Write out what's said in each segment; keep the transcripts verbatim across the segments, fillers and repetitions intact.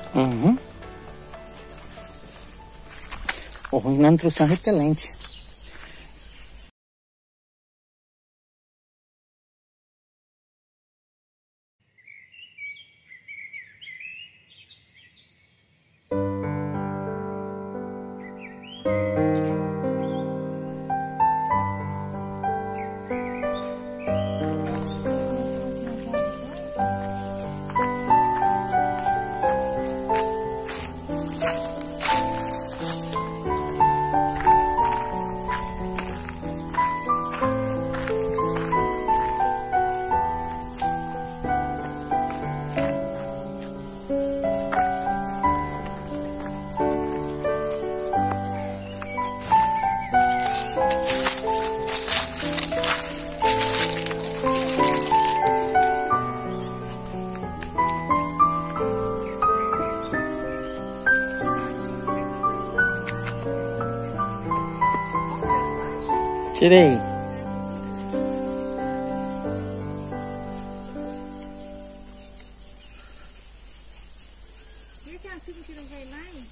Uhum. O ruim não trouxe um repelente. Tirei. E aquela filha que não vai mais?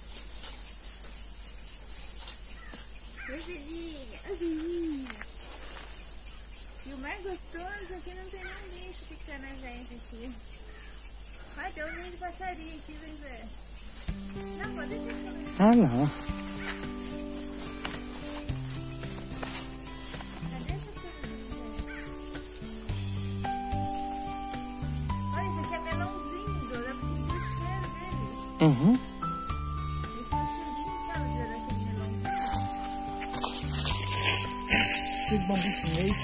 Ovelhinha, ovelhinha. E o mais gostoso é que não tem nenhum bicho que tá na gente aqui. Ai, tem um ninho de passarinho aqui, vem ver. Não, pode deixar aqui. Ah, não. Uhum. Que bom que mês.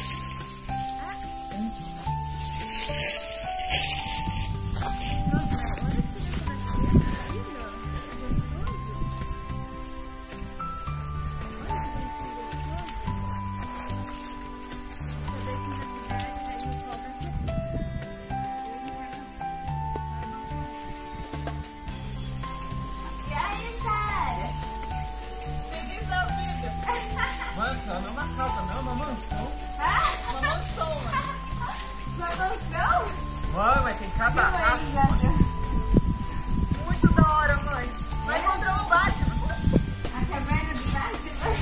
Não é uma casa, não, é uma mansão. Ah? Uma mansão, mano. Uma mansão? Mano, mas tem cada raça. Muito da hora, mãe. Vai encontrar o Batman. A caverna do Batman.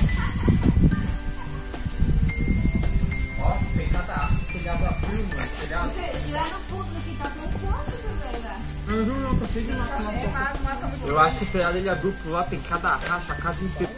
Nossa, tem cada telhado azul, mano. Telhado. E lá no fundo aqui tá tão forte também, né? Uhum, não consigo matar. Eu acho que o telhado ele é duplo lá, tem cada raça, a casa inteira.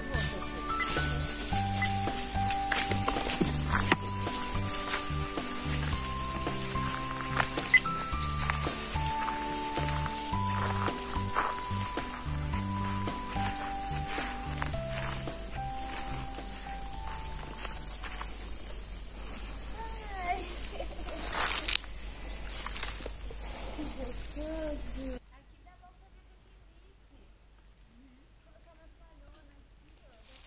Aqui dá pra fazer piquenique. Colocar uma palhona aqui, ó.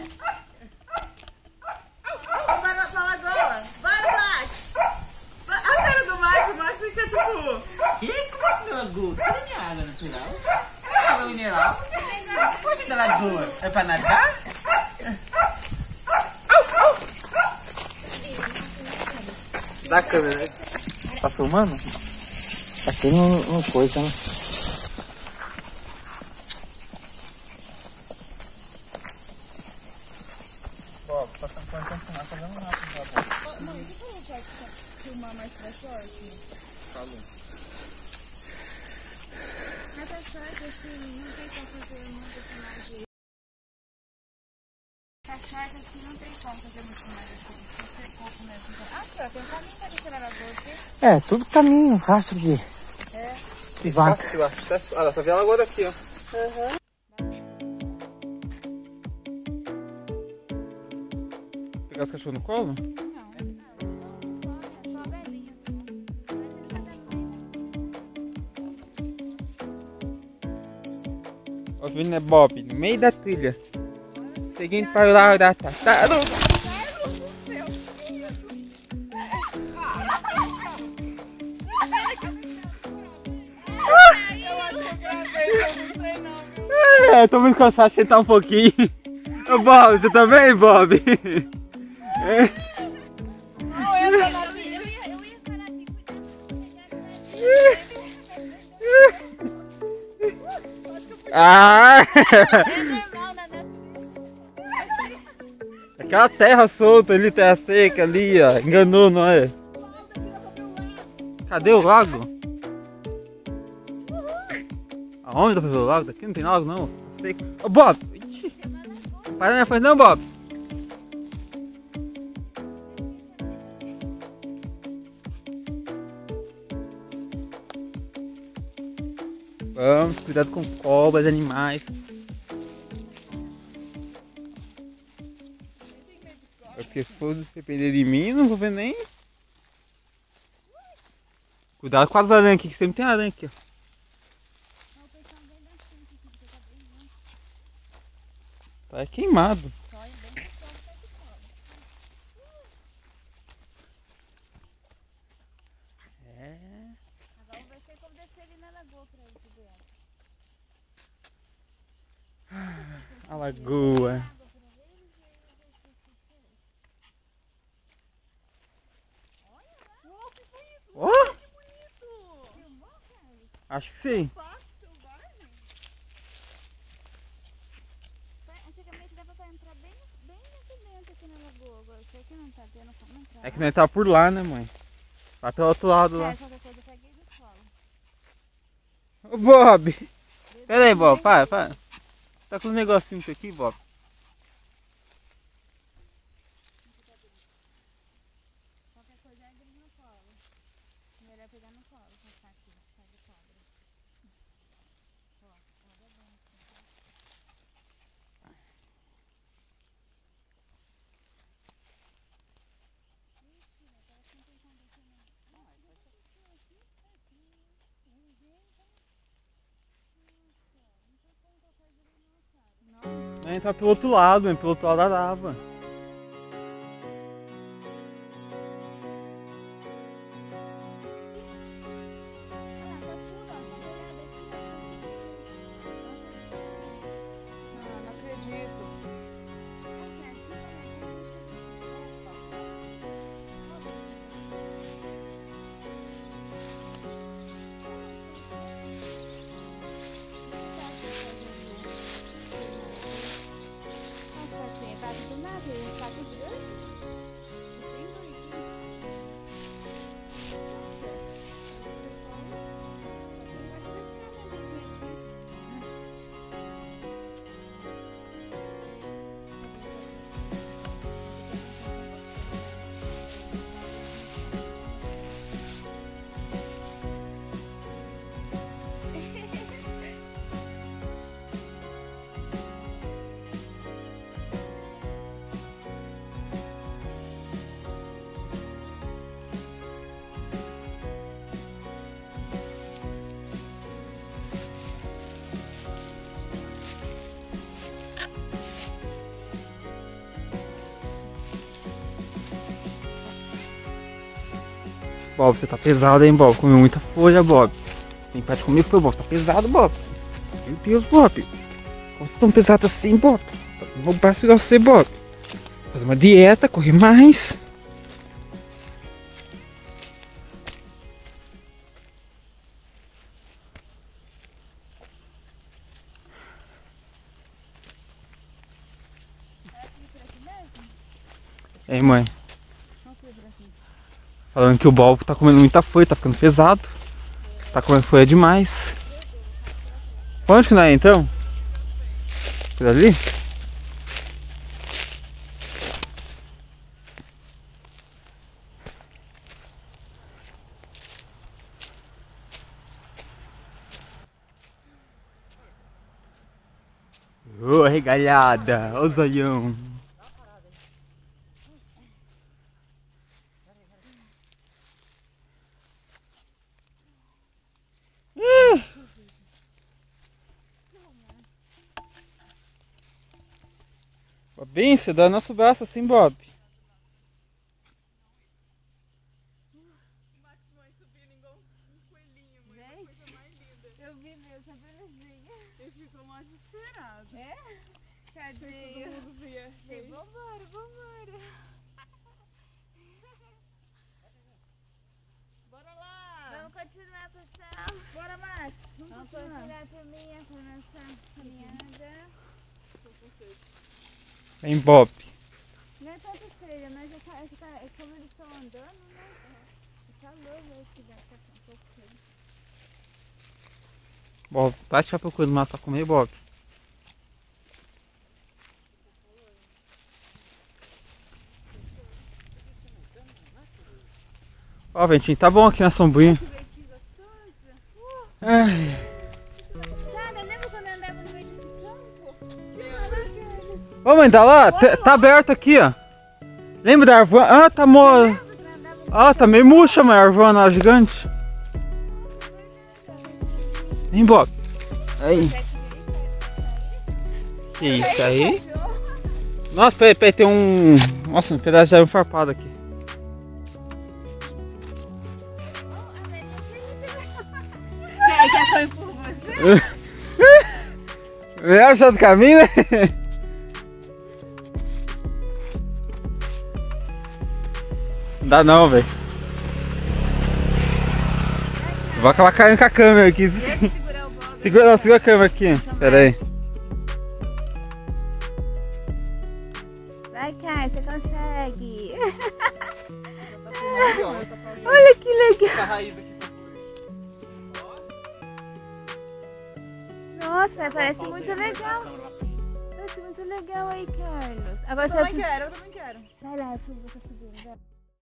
Bora pra lagoa. Bora, Max. A cara do Max, o Max fica tipo... Que? Como é que lagoa? Isso não é água natural. É água mineral. Poxa, da lagoa. É pra nadar? Dá a câmera. Tá filmando? Aqui não, não coisa, né? Ó, tá tampando, tampando, tá dando nada. Mãe, você falou que vai filmar mais pra short? Falou. Mas pra short, assim, não tem como fazer muita filmagem. Pra short, assim, não tem como fazer muita filmagem assim. Tem que ser pouco mesmo. Ah, aqui, ó, tem um caminho pra descer na lagoa aqui. É, tudo caminho, rastro de, É. de vaca. Fácil, acesso. Olha, só vê a lagoa daqui, ó. Aham. Pegar os cachorros no colo? Ó, vindo é Bob, no meio da trilha. Seguindo para o lado da tartaruga. É, tô muito cansado de sentar um pouquinho. Ô Bob, você tá bem, Bob? É. Ah! Aquela terra solta ali, terra seca ali, ó. Enganou, não é? Cadê o lago? Aonde dá pra ver o lago? Daqui não tem lago não. Seco. Ô Bob! Ixi. Não para na minha frente não, Bob! Vamos, cuidado com cobras, animais. Porque se for depender de mim, não vou ver nem. Cuidado com as aranhas aqui, que sempre tem aranha aqui, ó. Tá queimado. É. Agora vai ser como descer ali na lagoa pra ele ver. A lagoa. Ó! Oh! Acho que sim. Antigamente dava pra entrar bem, bem aqui dentro aqui na lagoa. Agora isso aqui não tá tendo como entrar. É que nós tá por lá, né, mãe? Vai pelo outro lado lá. É, qualquer coisa eu peguei do solo. Ô Bob! Pera aí, Bob, para, para. Tá com um negocinho aqui, Bob. Qualquer coisa é no colo. Melhor pegar no colo, passar aqui, sai de cobra. Ó, cobra bem aqui. Ixi, parece que não tem como descer não. Não, é só aqui, aqui, aqui. Ninguém tá. Nossa, não tem como tocar ele não, cara. Não. A gente tá pelo outro lado, hein? Pelo outro lado da lava. Bob, você tá pesado, hein, Bob? Comeu muita folha, Bob. Tem para de comer folha, Bob. Tá pesado, Bob. Meu Deus, Bob. Como você é tão pesado assim, Bob? Não vou parar de você, Bob. Fazer uma dieta, correr mais. Ei, mãe. Falando que o Bob tá comendo muita folha, tá ficando pesado. Tá comendo folha demais. Onde que não é então? Por ali? Ô, oh, regalhada, ô zoião. Bem, você dá nosso braço assim, Bob. Eu vi meu, tá belezinha. Ele ficou mais desesperado. É? Cadê? Todo mundo via. Vambora, vambora. Bora lá. Vamos continuar, pessoal. Bora, Márcio. Vamos, Vamos continuar por mim, com a nossa caminhada. Vem, Bob. Não é tanto feia, mas é, é, é como eles estão andando, né? É calor mesmo que dá pra ficar um pouco feio. Bob, vai te procurando mais pra comer, Bob. Ó, ventinho, tá bom aqui na sombrinha. Que ventinho gostoso. Uh. Ai. Cara, lembra quando eu andava no meio desse campo? Que maravilha. Ô, mãe, tá lá? Tá, tá aberto aqui, ó. Lembra da arvana? Ah, tá mo... Ah, tá meio murcha, mãe, a arvana gigante. Vem, Bob. Aí. Que isso aí? Nossa, peraí, peraí, tem um... Nossa, um pedaço de arame farpado aqui. Quer que foi por você? Melhor achar do caminho, né? Não dá não, velho. Vou acabar caindo com a câmera aqui. Segurar o Bob. Segura, não, segura a câmera aqui. Pera aí. Vai, Caio, você consegue. Olha que legal. Nossa, parece muito legal. Parece muito legal aí, Carlos. Agora Eu você também quero, eu também quero. vai lá, eu vou subindo.